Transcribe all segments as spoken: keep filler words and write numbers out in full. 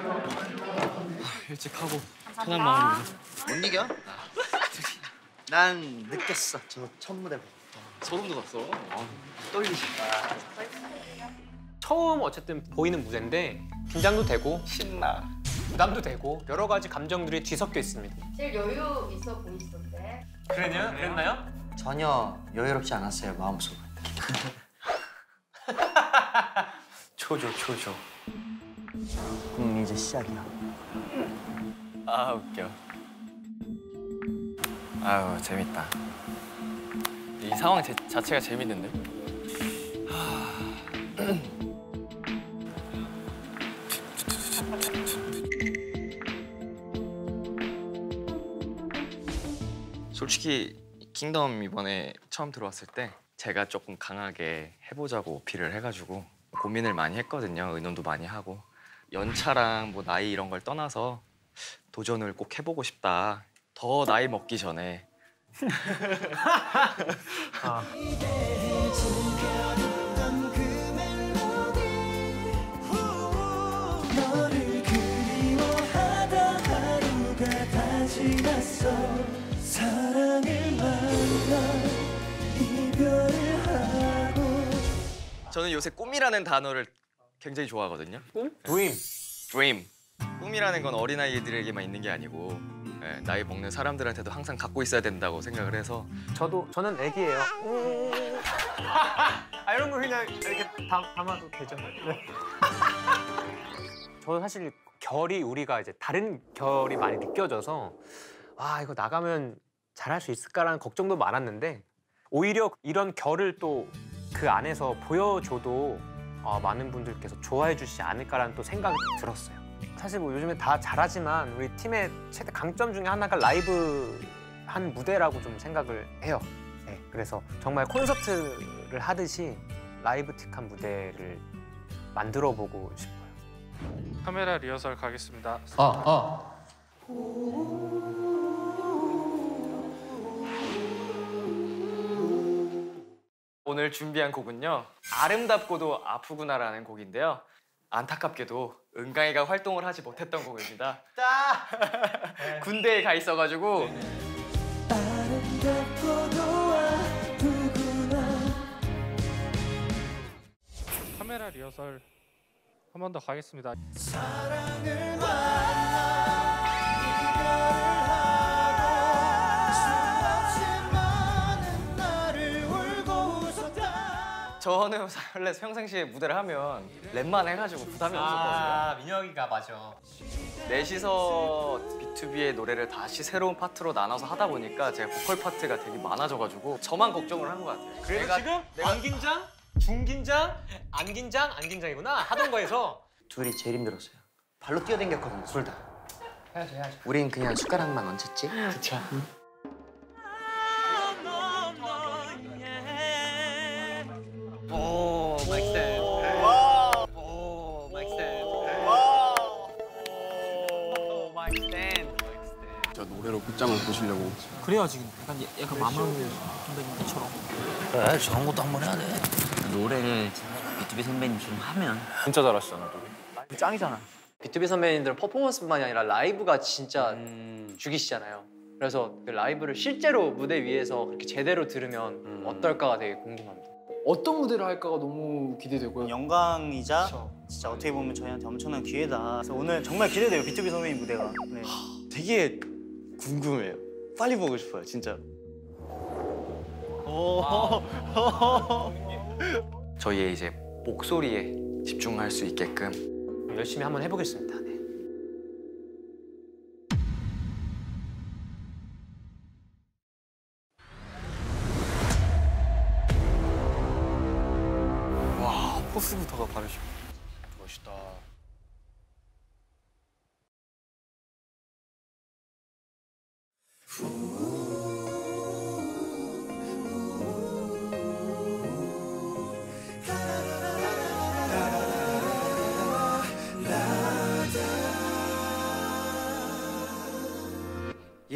일찍 하고 편한 마음으로. 못 이겨? 난 느꼈어, 저 첫 무대 보고. 소름 돋았어. 아, 떨리신다. 처음 어쨌든 보이는 무대인데 긴장도 되고 신나. 부담도 되고 여러 가지 감정들이 뒤섞여 있습니다. 제일 여유 있어 보이시던데. 그랬냐? 그랬나요? 전혀 여유롭지 않았어요, 마음속은. 초조, 초조. 음, 이제 시작이야. 아 웃겨. 아유 재밌다. 이 상황 제, 자체가 재밌는데. 솔직히 킹덤 이번에 처음 들어왔을 때 제가 조금 강하게 해보자고 어필을 해가지고 고민을 많이 했거든요. 의논도 많이 하고 연차랑 뭐 나이 이런 걸 떠나서 도전을 꼭 해보고 싶다. 더 나이 먹기 전에. 아. 너를 그리워하다 하루가 다 지났어. 사랑을 만나 이별을 하고. 저는 요새 꿈이라는 단어를 굉장히 좋아하거든요. 꿈? 드림. Dream. 꿈이라는 건 어린아이들에게만 있는 게 아니고 예, 나이 먹는 사람들한테도 항상 갖고 있어야 된다고 생각을 해서. 저도 저는 애기예요. 아 이런 거 그냥 이렇게 담, 담아도 되죠. 네. 저는 사실 결이 우리가 이제 다른 결이 많이 느껴져서 아 이거 나가면 잘할 수 있을까라는 걱정도 많았는데 오히려 이런 결을 또 그 안에서 보여줘도 어, 많은 분들께서 좋아해 주시지 않을까라는 또 생각이 들었어요. 사실 뭐 요즘에 다 잘하지만 우리 팀의 최대 강점 중에 하나가 라이브 한 무대라고 좀 생각을 해요. 네, 그래서 정말 콘서트를 하듯이 라이브틱한 무대를 만들어보고 싶어요. 카메라 리허설 가겠습니다. 아, 아. 오늘 준비한 곡은요. 아름답고도 아프구나라는 곡인데요. 안타깝게도 은강이가 활동을 하지 못했던 곡입니다. 군대에 가 있어가지고. 아름답고도 아프구나. 카메라 리허설 한 번 더 가겠습니다. 사랑을 만나 이별을 하고 수없이 많은 날을 울고 웃었다. 저는 원래 평상시에 무대를 하면 랩만 해가지고 부담이 없었거든요. 아, 민혁이가 맞아. 넷이서 비투비의 노래를 다시 새로운 파트로 나눠서 하다 보니까 제가 보컬 파트가 되게 많아져가지고 저만 걱정을 한 것 같아요. 그래서 내가, 지금 내가... 안 긴장, 중긴장, 안 긴장, 안 긴장이구나 하던 거에서 둘이 제일 힘들었어요. 발로 뛰어댕겼거든요, 둘 다. 해야죠, 해야죠. 우린 그냥 숟가락만 얹혔지? 그쵸. 응. 오, 마이크 스탠드. 오, 마이크 스탠드. 오, 마이크 스탠드. 저 노래로 끝장을 보시려고. 그래야지 약간 약간 마마무 선배님처럼. 그래, 저런 것도 한번 해야 돼. 노래를 비투비 선배님처럼 하면. 진짜 잘하시잖아, 또. 짱이잖아. 비투비 선배님들은 퍼포먼스만이 아니라 라이브가 진짜 음... 죽이시잖아요. 그래서 그 라이브를 실제로 무대 위에서 그렇게 제대로 들으면 음... 어떨까가 되게 궁금합니다. 어떤 무대를 할까가 너무 기대되고요. 영광이자 그쵸. 진짜 어떻게 보면 저희한테 엄청난 기회다. 그래서 오늘 정말 기대돼요, 비투비 선배님 무대가. 네. 되게 궁금해요. 빨리 보고 싶어요, 진짜. 저희의 이제 목소리에 집중할 수 있게끔 열심히 한번 해보겠습니다. 네. 와, 포스부터가 다르죠. 멋있다.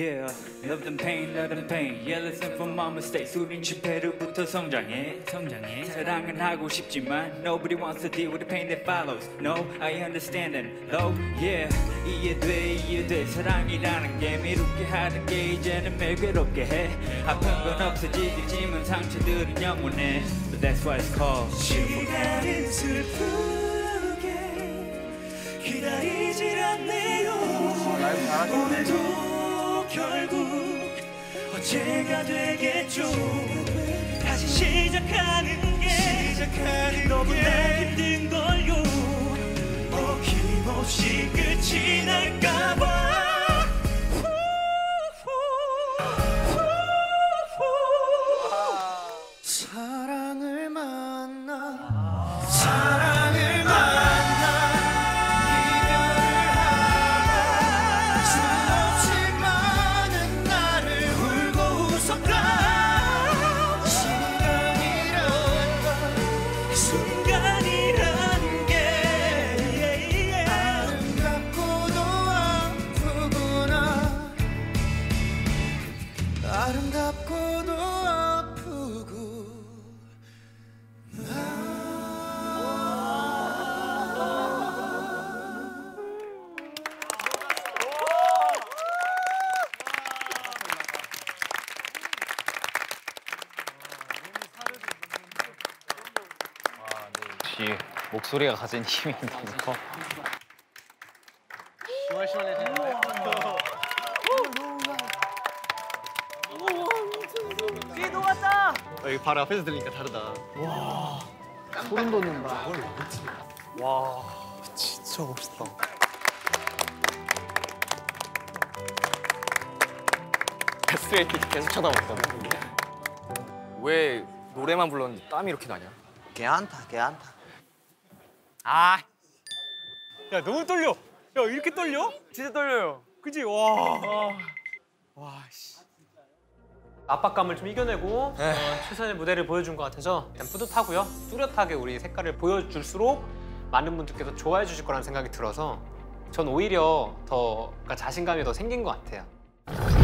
Yeah, love them pain, love them pain. Yeah, listen from my mistakes. 우린 실패로부터 성장해, 성장해. 사랑은 하고 싶지만 nobody wants to deal with the pain that follows. No, I understand and low, yeah. 이해돼, 이해돼. 사랑이라는 게 미롭게 하는 게 이제는 매일 괴롭게 해. 아픈 건 없어지겠지만 상처들은 영원해. But that's why it's called. 시간은 슬프게 기다리질 않네요. 오늘도 결국 어제가 되겠죠. 다시 시작하는 게 시작하는 너무나 힘든 걸요. 어김없이 끝이 날까봐. 사랑을 만나 사랑을 만나 이별을 하고 수없이 많은 날을 울고 웃었다. 시간이란 건 순간이란 게 아름답고도 아프구나. 아름답고도 아프고. 역시 목소리가 가진 힘이 너무 커. 뒤에 녹았다. 여기 바로 앞에서 들으니까 다르다. 와, 소름 돋는다. 와, 진짜 멋있다. 스트레이트 계속 쳐다봤거든. 왜 노래만 불렀는데 땀이 이렇게 나냐? 개안타, 개안타. 아, 야 너무 떨려. 야 이렇게 떨려? 진짜 떨려요. 그치? 와, 와, 씨. 압박감을 좀 이겨내고 어, 최선의 무대를 보여준 것 같아서 일단 뿌듯하고요. 뚜렷하게 우리 색깔을 보여줄수록 많은 분들께서 좋아해 주실 거라는 생각이 들어서 전 오히려 더 그러니까 자신감이 더 생긴 것 같아요.